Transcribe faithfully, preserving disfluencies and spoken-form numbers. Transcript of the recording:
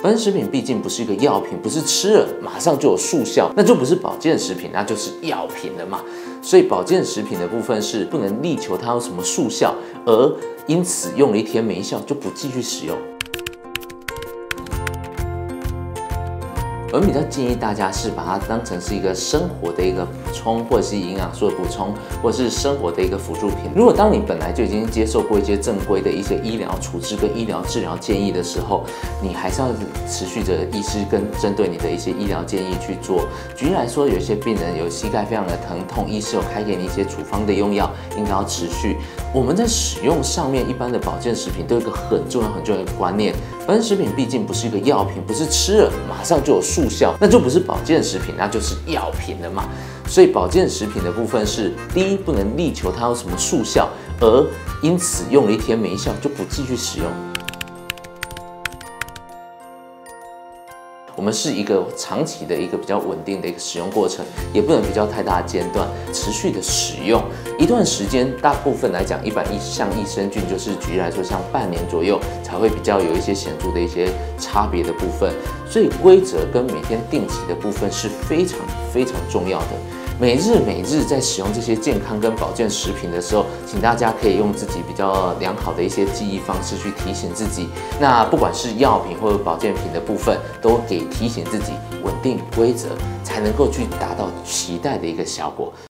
保健食品毕竟不是一个药品，不是吃了马上就有速效，那就不是保健食品，那就是药品了嘛。所以保健食品的部分是不能力求它有什么速效，而因此用了一天没效就不继续使用。我们比较建议大家是把它当成是一个生活的一个补充，或者是营养素的补充，或者是生活的一个辅助品。如果当你本来就已经接受过一些正规的一些医疗处置跟医疗治疗建议的时候，你还是要持续着医师跟针对你的一些医疗建议去做。举例来说，有一些病人有膝盖非常的疼痛，医师有开给你一些处方的用药，应该要持续。我们在使用上面，一般的保健食品都有一个很重要很重要的观念，保健食品毕竟不是一个药品，不是吃了马上就有速效，那就不是保健食品，那就是药品了嘛。所以保健食品的部分是，第一不能力求它有什么速效，而因此用了一天没效就不继续使用。我们是一个长期的一个比较稳定的一个使用过程，也不能比较太大的间断，持续的使用一段时间。大部分来讲，一般像益生菌就是举例来说，像半年左右才会比较有一些显著的一些差别的部分。所以规则跟每天定期的部分是非常非常重要的。每日每日在使用这些健康跟保健食品的时候，请大家可以用自己比较良好的一些记忆方式去提醒自己。那不管是药品或者保健品的部分，都给提醒自己稳定规则，才能够去达到期待的一个效果。